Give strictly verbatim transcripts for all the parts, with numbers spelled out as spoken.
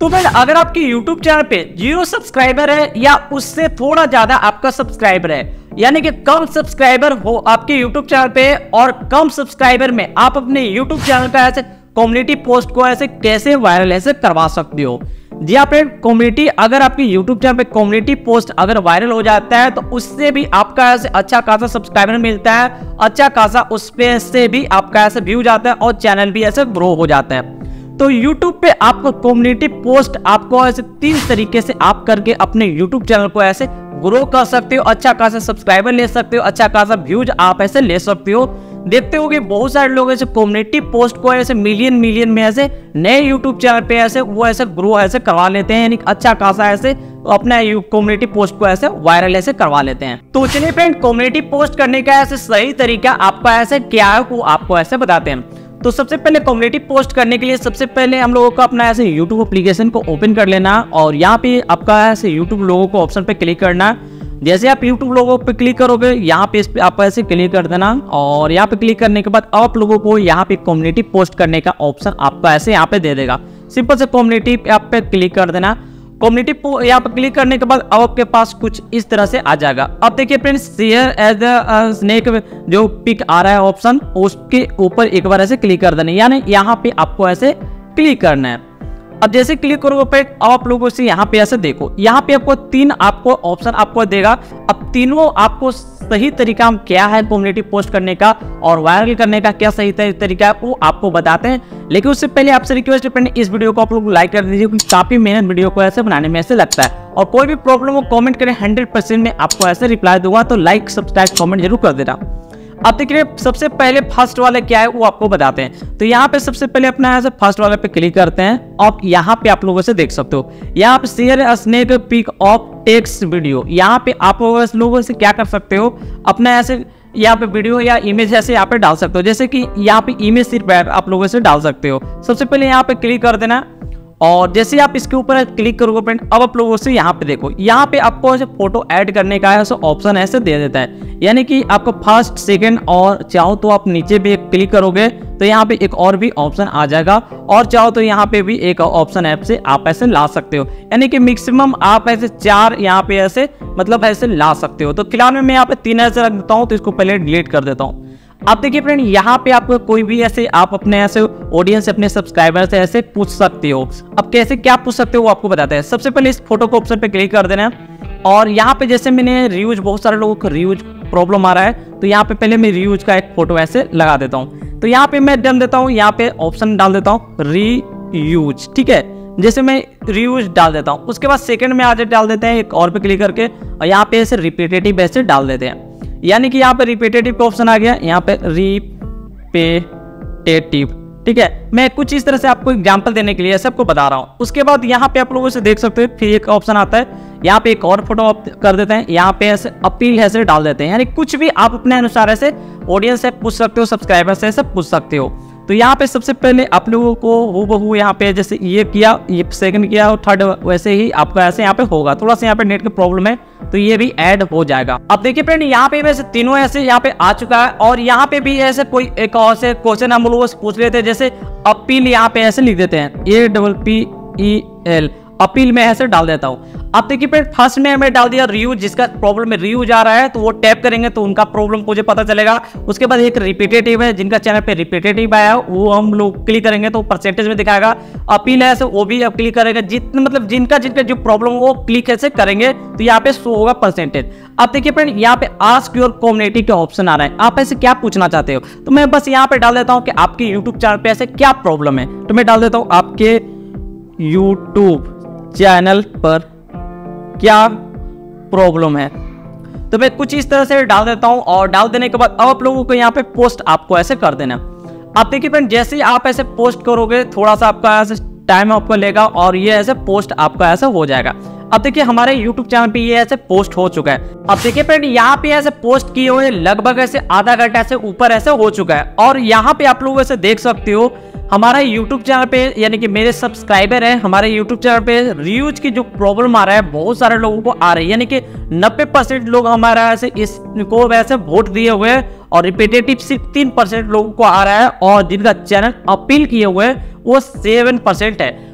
तो फ्रेंड अगर आपके यूट्यूब चैनल पे जीरो सब्सक्राइबर है या उससे थोड़ा ज्यादा आपका सब्सक्राइबर है, यानी कि कम सब्सक्राइबर हो आपके यूट्यूब चैनल पे और कम सब्सक्राइबर में आप अपने यूट्यूब चैनल का ऐसे कम्युनिटी पोस्ट को ऐसे कैसे वायरल ऐसे करवा सकते हो। जी हाँ फ्रेंड, कम्युनिटी अगर आपकी यूट्यूब चैनल पे कम्युनिटी पोस्ट अगर वायरल हो जाता है तो उससे भी आपका ऐसे अच्छा खासा सब्सक्राइबर मिलता है, अच्छा खासा उस पे से भी आपका ऐसे व्यू जाता है और चैनल भी ऐसे ग्रो हो जाता है। तो YouTube पे आपको कम्युनिटी पोस्ट आपको ऐसे तीन तरीके से आप करके अपने YouTube चैनल को ऐसे ग्रो कर सकते हो, अच्छा खासा सब्सक्राइबर ले सकते हो, अच्छा खासा व्यूज आप ऐसे ले सकते हो। देखते हो कि बहुत सारे लोग ऐसे कम्युनिटी पोस्ट को ऐसे मिलियन मिलियन में ऐसे नए यूट्यूब चैनल पे ऐसे वो ऐसे ग्रो ऐसे करवा लेते हैं, यानी अच्छा खासा ऐसे अपना कम्युनिटी पोस्ट को ऐसे वायरल ऐसे करवा लेते हैं। तो चलिए फ्रेंड, कम्युनिटी पोस्ट करने का ऐसे सही तरीका आपका ऐसे क्या है वो आपको ऐसे बताते हैं। तो सबसे पहले कम्युनिटी पोस्ट करने के लिए सबसे पहले हम लोगों को अपना ऐसे यूट्यूब एप्लीकेशन को ओपन कर लेना और यहाँ पे आपका ऐसे यूट्यूब लोगो को ऑप्शन पे क्लिक करना। जैसे आप यूट्यूब लोगो पे क्लिक करोगे यहाँ पे इस पे आप ऐसे क्लिक कर देना और यहाँ पे क्लिक करने के बाद आप लोगों को यहाँ पे कम्युनिटी पोस्ट करने का ऑप्शन आपका ऐसे यहाँ पे दे देगा। सिंपल से कम्युनिटी आप पे क्लिक कर देना। कम्युनिटी यहाँ पे क्लिक करने के बाद अब आपके पास कुछ इस तरह से आ जाएगा। अब देखिए friends, share as a snake जो पिक आ रहा है ऑप्शन, उसके ऊपर एक बार ऐसे क्लिक कर देना, यानी यहाँ पे आपको ऐसे क्लिक करना है। अब जैसे क्लिक करोगे पे आप लोगों से यहाँ पे ऐसे देखो, यहाँ पे आपको तीन आपको ऑप्शन आपको देगा। अब तीनों आपको सही तरीका क्या है कम्युनिटी पोस्ट करने का और वायरल करने का क्या सही तरीका है वो आपको बताते हैं। लेकिन उससे पहले आपसे रिक्वेस्ट है इस वीडियो को आप लोग लाइक कर दीजिए, क्योंकि काफी मेहनत वीडियो को ऐसे बनाने में ऐसे लगता है। और कोई भी प्रॉब्लम हो कमेंट करें, हंड्रेड परसेंट में आपको ऐसे रिप्लाई दूंगा। तो लाइक सब्सक्राइब कमेंट जरूर कर देना। अब देखिए सबसे पहले फर्स्ट वाले क्या है वो आपको बताते हैं। तो यहाँ पे सबसे पहले अपना ऐसे फर्स्ट वाले पे क्लिक करते हैं और यहाँ पे आप लोगों से देख सकते हो, यहाँ पे share a snake pic of text video. यहाँ पे आप लोगों से क्या कर सकते हो, अपना ऐसे यहाँ पे वीडियो या इमेज ऐसे यहाँ पे डाल सकते हो। जैसे कि यहाँ पे इमेज सिर्फ आप लोगों से डाल सकते हो। सबसे पहले यहाँ पे क्लिक कर देना और जैसे आप इसके ऊपर क्लिक करोगे फ्रेंड, अब आप लोगों से यहाँ पे देखो, यहाँ पे आपको ऐसे फोटो ऐड करने का ऐसा ऑप्शन ऐसे दे देता है, यानी कि आपको फर्स्ट सेकंड और चाहो तो आप नीचे भी क्लिक करोगे तो यहाँ पे एक और भी ऑप्शन आ जाएगा और चाहो तो यहाँ पे भी एक ऑप्शन ऐप से आप ऐसे ला सकते हो, यानी कि मैक्सिमम आप ऐसे चार यहाँ पे ऐसे मतलब ऐसे ला सकते हो। तो फिलहाल में मैं यहाँ पे तीन ऐसे रख देता हूँ, तो इसको पहले डिलीट कर देता हूँ। आप देखिए फ्रेंड, यहाँ पे आपको कोई भी ऐसे आप अपने ऐसे ऑडियंस अपने सब्सक्राइबर से ऐसे पूछ सकते हो। अब कैसे क्या पूछ सकते हो वो आपको बताते हैं। सबसे पहले इस फोटो को ऑप्शन पे क्लिक कर देना और यहाँ पे जैसे मैंने रियूज, बहुत सारे लोगों को रियूज प्रॉब्लम आ रहा है, तो यहाँ पे पहले मैं रियूज का एक फोटो ऐसे लगा देता हूँ। तो यहाँ पे मैं डन देता हूँ, यहाँ पे ऑप्शन डाल देता हूँ रीयूज, ठीक है। जैसे मैं रीयूज डाल देता हूँ, उसके बाद सेकंड में आज डाल देते हैं एक और पे क्लिक करके और यहाँ पे ऐसे रिपीटेटिव ऐसे डाल देते हैं, यानी कि यहाँ पे रिपीटेटिव का ऑप्शन आ गया, यहाँ पे रिपीटेटिव, ठीक है। मैं कुछ इस तरह से आपको एग्जांपल देने के लिए सबको बता रहा हूँ। उसके बाद यहाँ पे आप लोगों से देख सकते हो फिर एक ऑप्शन आता है, यहाँ पे एक और फोटो कर देते हैं, यहाँ पे ऐसे अपील ऐसे डाल देते हैं, यानी कुछ भी आप अपने अनुसार ऐसे ऑडियंस से पूछ सकते हो, सब्सक्राइबर से ऐसे पूछ सकते हो। तो यहाँ पे सबसे पहले आप लोगों को हूबहू यहाँ पे जैसे ये किया, ये सेकंड किया और थर्ड वैसे ही आपका ऐसे यहाँ पे होगा। थोड़ा सा यहाँ पे नेट की प्रॉब्लम है तो ये भी ऐड हो जाएगा। अब देखिए फ्रेंड, यहाँ पे वैसे तीनों ऐसे यहाँ पे आ चुका है और यहाँ पे भी ऐसे कोई एक और से क्वेश्चन हम लोगों से पूछ लेते हैं, जैसे अपील यहाँ पे ऐसे लिख देते हैं, A double P E L, appeal में ऐसे डाल देता हूँ। अब देखिए फ्रेंड, फर्स्ट में हमें डाल दिया रिव्यू, जिसका प्रॉब्लम में रिव्यू जा रहा है तो वो टैप करेंगे तो उनका प्रॉब्लम मुझे पता चलेगा। उसके बाद एक रिपीटेटिव है, जिनका चैनल पे रिपीटेटिव आया वो हम लोग क्लिक करेंगे तो परसेंटेज में दिखाएगा। अपील है ऐसे वो भी अब क्लिक करेगा, जितने मतलब जिनका जिनका जो प्रॉब्लम वो क्लिक ऐसे करेंगे तो यहाँ पे शो होगा परसेंटेज। अब देखिए फ्रेंड, यहाँ पे आस्क योर कम्युनिटी का ऑप्शन आ रहा है, आप ऐसे क्या पूछना चाहते हो। तो मैं बस यहाँ पे डाल देता हूँ कि आपके यूट्यूब चैनल पे ऐसे क्या प्रॉब्लम है। तो मैं डाल देता हूँ आपके यूट्यूब चैनल पर क्या प्रॉब्लम है। तो मैं कुछ इस तरह से डाल देता हूं और डाल देने के बाद अब आप लोगों को यहाँ पे पोस्ट आपको ऐसे कर देना। आप देखिए फ्रेंड, जैसे ही आप ऐसे पोस्ट करोगे थोड़ा सा आपका ऐसे टाइम आपको लेगा और ये ऐसे पोस्ट आपका ऐसा हो जाएगा। अब देखिए हमारे YouTube चैनल पे ये ऐसे पोस्ट हो चुका है। अब देखिए फ्रेंड, यहाँ पे ऐसे पोस्ट किए हुए लगभग ऐसे आधा घंटा से ऊपर ऐसे हो चुका है और यहाँ पे आप लोग ऐसे देख सकते हो हमारा YouTube चैनल पे, यानी कि मेरे सब्सक्राइबर है हमारे YouTube चैनल पे, रिव्यूज की जो प्रॉब्लम आ रहा है बहुत सारे लोगों को आ रही है, यानी कि नब्बे परसेंट लोग हमारा ऐसे इसको वैसे वोट दिए हुए हैं और रिपीटेटिव सिर्फ तीन परसेंट लोगों को आ रहा है और जिनका चैनल अपील किए हुए हैं वो सेवन परसेंट है।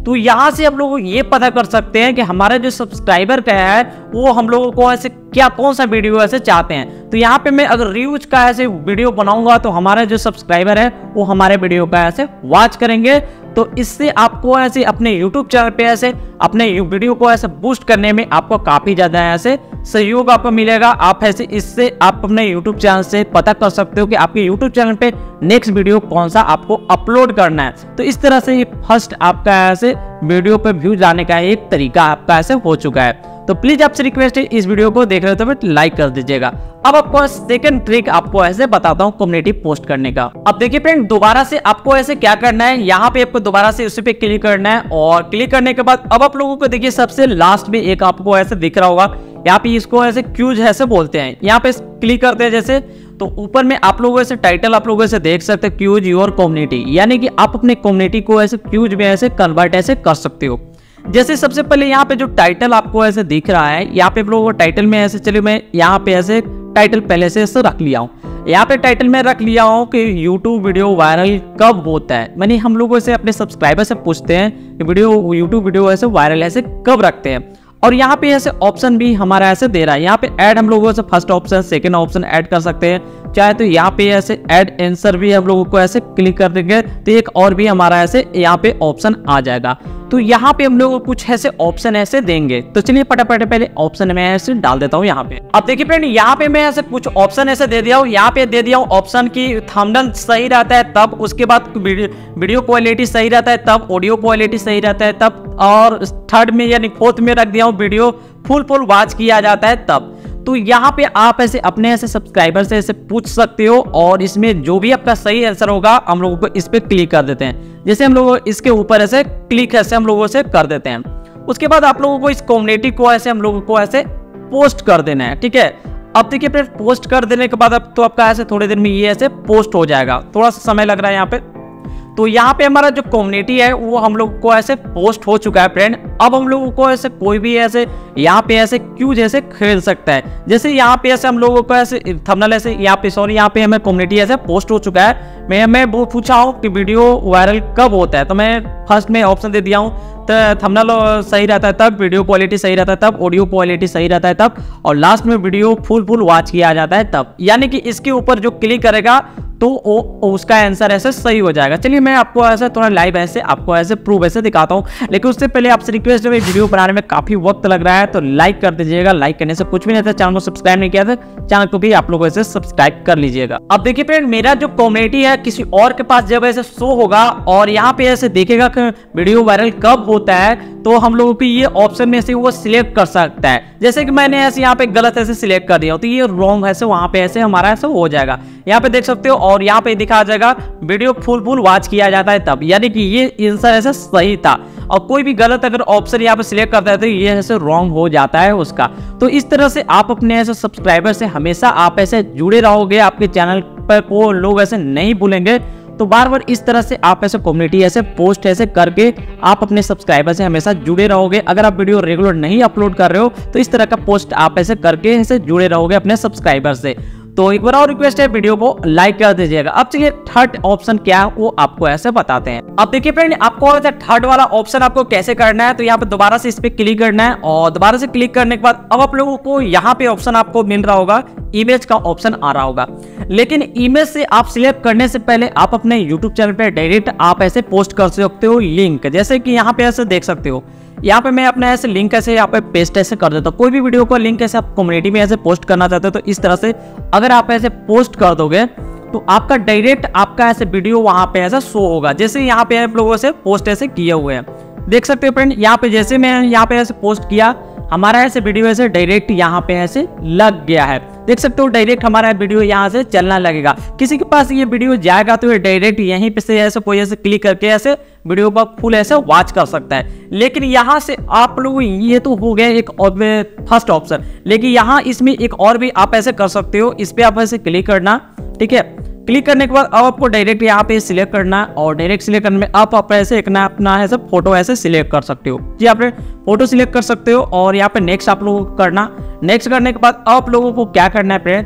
तो यहाँ से हम लोग ये पता कर सकते हैं कि हमारे जो सब्सक्राइबर का है वो हम लोगों को ऐसे क्या कौन सा वीडियो ऐसे चाहते हैं। तो यहाँ पे मैं अगर रिव्यूज का ऐसे वीडियो बनाऊंगा तो हमारे जो सब्सक्राइबर है वो हमारे वीडियो का ऐसे वॉच करेंगे। तो इससे आपको ऐसे अपने यूट्यूब चैनल पे ऐसे अपने वीडियो को ऐसे बूस्ट करने में आपको काफी ज्यादा ऐसे सहयोग आपको मिलेगा। आप ऐसे इससे आप अपने यूट्यूब चैनल से पता कर सकते हो कि आपके यूट्यूब चैनल पे नेक्स्ट वीडियो कौन सा आपको अपलोड करना है। तो इस तरह से ये फर्स्ट आपका ऐसे वीडियो पे व्यूज आने का एक तरीका आपका ऐसे हो चुका है। तो प्लीज आपसे रिक्वेस्ट है इस वीडियो को देख रहे हो तो लाइक कर दीजिएगा। अब आपको सेकंड ट्रिक आपको ऐसे बताता हूँ कम्युनिटी पोस्ट करने का। अब देखिए फ्रेंड, दोबारा से आपको ऐसे क्या करना है, यहाँ पे आपको दोबारा से उसी पे क्लिक करना है और क्लिक करने के बाद अब आप लोगों को देखिए सबसे लास्ट में एक आपको ऐसे दिख रहा होगा, यहाँ पे इसको ऐसे क्यूज ऐसे बोलते हैं। यहाँ पे क्लिक करते हैं जैसे तो ऊपर में आप लोगों ऐसे टाइटल आप लोगों ऐसे देख सकते हैं क्यूज योर कम्युनिटी, यानी कि आप अपने कम्युनिटी को ऐसे क्यूज में ऐसे कन्वर्ट ऐसे कर सकते हो। जैसे सबसे पहले यहाँ पे जो टाइटल आपको ऐसे दिख रहा है, यहाँ पे आप लोगों को टाइटल में ऐसे चलिए मैं यहाँ पे ऐसे टाइटल पहले से ऐसे रख लिया हूँ। यहाँ पे टाइटल में रख लिया हूँ कि यूट्यूब वीडियो वायरल कब होता है। मैंने हम लोगों से अपने सब्सक्राइबर से पूछते हैं कि वीडियो यूट्यूब वीडियो ऐसे वायरल ऐसे कब रखते हैं। और यहाँ पे ऐसे ऑप्शन भी हमारा ऐसे दे रहा है, यहाँ पे ऐड हम लोगों से first option second option add कर सकते हैं, चाहे तो यहाँ पे ऐसे ऐड आंसर भी हम लोगों को ऐसे क्लिक कर देंगे तो एक और भी हमारा ऐसे यहाँ पे ऑप्शन आ जाएगा। तो यहाँ पे हम लोग कुछ ऐसे ऑप्शन ऐसे देंगे। तो चलिए फटाफट पहले ऑप्शन में ऐसे डाल देता हूँ यहाँ पे। अब देखिए फ्रेंड, यहाँ पे मैं ऐसे कुछ ऑप्शन ऐसे दे दिया हूँ। यहाँ पे दे दिया हूँ ऑप्शन की थंबनेल सही रहता है तब, उसके बाद वीडियो क्वालिटी सही रहता है तब, ऑडियो क्वालिटी सही रहता है तब, और थर्ड में यानी फोर्थ में रख दिया हूँ वीडियो फुल फुल वॉच किया जाता है तब। तो यहाँ पे आप ऐसे अपने ऐसे सब्सक्राइबर से ऐसे पूछ सकते हो और इसमें जो भी आपका सही आंसर होगा हम लोगों को इस पे क्लिक कर देते हैं। जैसे हम लोग इसके ऊपर ऐसे क्लिक ऐसे हम लोगों से कर देते हैं, उसके बाद आप लोगों को इस कम्युनिटी को ऐसे हम लोगों को ऐसे पोस्ट कर देना है। ठीक है, अब देखिए फिर पोस्ट कर देने के बाद अब तो आपका ऐसे थोड़ी देर में ये ऐसे पोस्ट हो जाएगा, थोड़ा सा समय लग रहा है यहाँ पे। तो यहाँ पे हमारा जो कम्युनिटी है वो हम लोग को ऐसे पोस्ट हो चुका है फ्रेंड। अब हम लोगों को ऐसे कोई भी ऐसे यहाँ पे ऐसे क्यूज ऐसे खेल सकता है। जैसे यहाँ पे ऐसे हम लोगों को ऐसे थंबनेल ऐसे यहाँ पे सॉरी यहाँ पे हमें कम्युनिटी ऐसे पोस्ट हो चुका है। मैं मैं वो पूछा हूँ कि वीडियो वायरल कब होता है, तो मैं फर्स्ट में ऑप्शन दे दिया हूँ तो थंबनेल सही रहता है तब, वीडियो क्वालिटी सही रहता है तब, ऑडियो क्वालिटी सही रहता है तब, और लास्ट में वीडियो फुल फुल वॉच किया जाता है तब। यानी कि इसके ऊपर जो क्लिक करेगा तो वो उसका आंसर ऐसे सही हो जाएगा। चलिए मैं आपको ऐसे थोड़ा लाइव ऐसे आपको ऐसे प्रूफ ऐसे दिखाता हूँ, लेकिन उससे पहले आपसे रिक्वेस्ट है, वीडियो बनाने में काफी वक्त लग रहा है तो लाइक कर दीजिएगा। लाइक करने से कुछ भी नहीं था, चैनल को सब्सक्राइब नहीं किया था चैनल को भी आप लोग ऐसे सब्सक्राइब कर लीजिएगा। अब देखिए फ्रेंड, मेरा जो कम्युनिटी है किसी और के पास जब ऐसे शो होगा और यहाँ पे ऐसे देखेगा कि वीडियो वायरल कब होता है तो हम लोगों को ये ऑप्शन में से वो सिलेक्ट कर सकता है। जैसे कि मैंने ऐसे यहाँ पे गलत ऐसे सिलेक्ट कर दिया तो ये रॉन्ग ऐसे वहां पे ऐसे हमारा ऐसे हो जाएगा, यहाँ पे देख सकते हो। और यहाँ पे दिखा जाएगा वीडियो फुल फुल वॉच किया जाता है तब, यानी कि ये आंसर ऐसे सही था। और कोई भी गलत अगर ऑप्शन यहाँ पे सिलेक्ट करता है तो ये ऐसे रॉन्ग हो जाता है उसका। तो इस तरह से आप अपने ऐसे सब्सक्राइबर से हमेशा आप ऐसे जुड़े रहोगे, आपके चैनल पर को लोग ऐसे नहीं भूलेंगे। तो बार बार इस तरह से आप ऐसे कम्युनिटी ऐसे पोस्ट ऐसे करके आप अपने सब्सक्राइबर से हमेशा जुड़े रहोगे। अगर आप वीडियो रेगुलर नहीं अपलोड कर रहे हो तो इस तरह का पोस्ट आप ऐसे करके ऐसे जुड़े रहोगे अपने सब्सक्राइबर से। तो एक बार और रिक्वेस्ट है, वीडियो को लाइक कर दीजिएगा। अब चलिए थर्ड ऑप्शन क्या है वो आपको ऐसे बताते हैं। अब देखिए फ्रेंड, आपको थर्ड वाला ऑप्शन आपको कैसे करना है, तो यहाँ पे दोबारा से इस पे क्लिक करना है और दोबारा से क्लिक करने के बाद अब आप लोगों को यहाँ पे ऑप्शन आपको मिल रहा होगा, इमेज का ऑप्शन आ रहा होगा। लेकिन इमेज से आप सिलेक्ट करने से पहले आप अपने यूट्यूब चैनल पे डायरेक्ट आप ऐसे पोस्ट कर सकते हो लिंक, जैसे कि यहाँ पे ऐसे देख सकते हो। यहाँ पे मैं अपना ऐसे लिंक ऐसे यहाँ पे पेस्ट ऐसे कर देता हूँ। कोई भी वीडियो का लिंक ऐसे आप कम्युनिटी में ऐसे पोस्ट करना चाहते हो तो इस तरह से अगर आप ऐसे पोस्ट कर दोगे तो आपका डायरेक्ट आपका ऐसे वीडियो वहां पे ऐसा शो होगा। जैसे यहाँ पे आप लोगों से पोस्ट ऐसे किए हुए हैं, देख सकते हो फ्रेंड। यहाँ पे जैसे मैं यहाँ पे ऐसे पोस्ट किया, हमारा ऐसे वीडियो ऐसे डायरेक्ट यहाँ पे ऐसे लग गया है, देख सकते हो। डायरेक्ट हमारा वीडियो यहाँ से चलना लगेगा। किसी के पास ये वीडियो जाएगा तो ये डायरेक्ट यहीं पे से ऐसे कोई ऐसे क्लिक करके ऐसे वीडियो पर फुल ऐसे वॉच कर सकता है। लेकिन यहाँ से आप लोग, ये तो हो गया एक फर्स्ट ऑप्शन, लेकिन यहाँ इसमें एक और भी आप ऐसे कर सकते हो। इस पे आप ऐसे क्लिक करना, ठीक है। क्लिक करने के बाद अब आपको डायरेक्ट यहाँ पे सिलेक्ट करना और डायरेक्ट सिलेक्ट करने में आप आप ऐसे एक ना अपना ऐसे फोटो ऐसे सिलेक्ट कर सकते हो जी। आप फोटो सिलेक्ट कर सकते हो और यहाँ पे नेक्स्ट आप लोगों को करना। नेक्स्ट करने के बाद आप लोगों को क्या करना है फ्रेंड,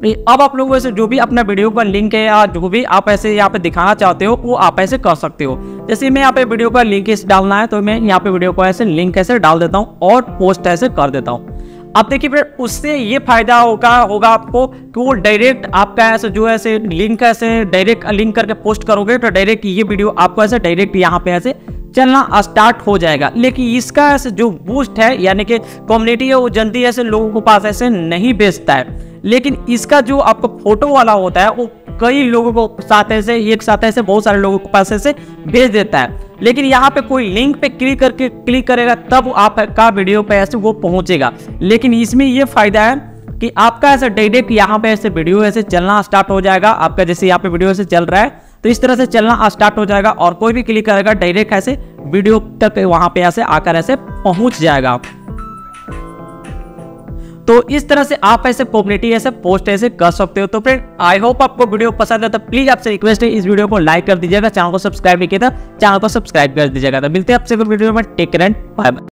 अब आप लोगों से जो भी अपना वीडियो का लिंक है या जो भी आप ऐसे यहाँ पे दिखाना चाहते हो वो आप ऐसे कर सकते हो। जैसे मैं यहाँ पे वीडियो का लिंक ऐसे डालना है तो मैं यहाँ पे वीडियो को ऐसे लिंक ऐसे डाल देता हूँ और पोस्ट ऐसे कर देता हूँ। अब देखिए फिर उससे ये फायदा होगा होगा आपको कि वो डायरेक्ट आपका ऐसे जो ऐसे लिंक ऐसे डायरेक्ट लिंक करके पोस्ट करोगे तो डायरेक्ट ये वीडियो आपको ऐसे डायरेक्ट यहाँ पे ऐसे चलना स्टार्ट हो जाएगा। लेकिन इसका ऐसे जो बूस्ट है यानी कि कम्युनिटी है वो जल्दी ऐसे लोगों के पास ऐसे नहीं भेजता है। लेकिन इसका जो आपको फोटो वाला होता है वो कई लोगों को साथ ऐसे एक साथ ऐसे बहुत सारे लोगों के पास ऐसे भेज देता है। लेकिन यहाँ पे कोई लिंक पे क्लिक करके क्लिक करेगा तब आपका वीडियो पे ऐसे वो पहुंचेगा। लेकिन इसमें ये फायदा है कि आपका ऐसे डायरेक्ट यहाँ पे ऐसे वीडियो ऐसे चलना स्टार्ट हो जाएगा। आपका जैसे यहाँ पे वीडियो ऐसे चल रहा है तो इस तरह से चलना स्टार्ट हो जाएगा और कोई भी क्लिक करेगा डायरेक्ट ऐसे वीडियो तक वहां पे ऐसे आकर ऐसे पहुंच जाएगा। तो इस तरह से आप ऐसे कम्युनिटी ऐसे पोस्ट ऐसे कर सकते हो। तो फ्रेंड आई होप आपको वीडियो पसंद है तो प्लीज आपसे रिक्वेस्ट है इस वीडियो को लाइक कर दीजिएगा, चैनल को सब्सक्राइब नहीं किया था चैनल को सब्सक्राइब कर दीजिएगा। तो मिलते हैं आपसे वीडियो में, take care and bye bye.